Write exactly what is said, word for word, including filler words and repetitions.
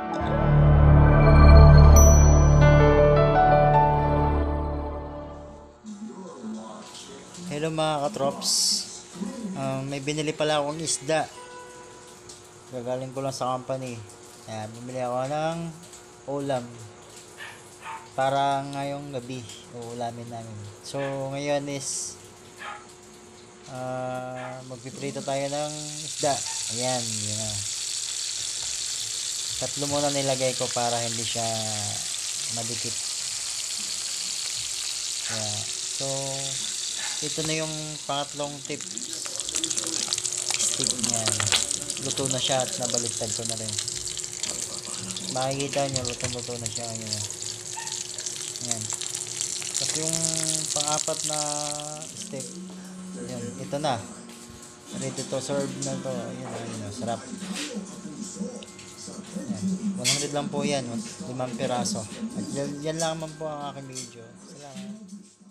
Hello mga katrops. Um, may binili pala akong isda. Gagaling ko lang sa company. Ayan, bumili ako ng ulam. Para ngayong gabi, uulamin namin. So, ngayon is uh, magpiprito tayo ng isda. Ayan, yun na. Tatlo muna nilagay ko para hindi siya madikit. Ayan. So, ito na yung pangatlong tip. Stick niyan. Luto na siya at nabaliktad ko na rin. Makikita nyo, lutong-luto na siya. Ayan. Ayan. Tapos yung pang-apat na step, ayan, ito na. Ready to serve na to. Ayan, ayan, sarap. Ayan. one hundred lang po yan. limang piraso. At yan, yan lang po ang aking video. Salamat.